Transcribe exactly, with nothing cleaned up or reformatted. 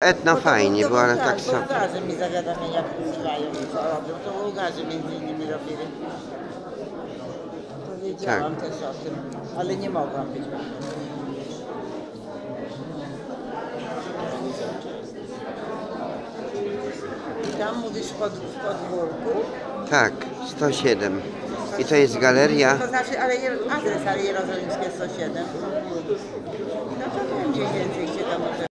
Etna Bo to- fajnie to było, ale tak, tak samo. Bułgarzy mi zawiadomienia puszczają i co robią, to Bułgarzy między innymi robili. To wiedziałam Tak. też o tym, ale nie mogłam być. I tam mówisz pod, w podwórku? Tak, sto siedem. I to jest galeria. To znaczy, ale je- adres, ale Jerozolimskie sto siedem. No to wiem, gdzie więcej się tam może.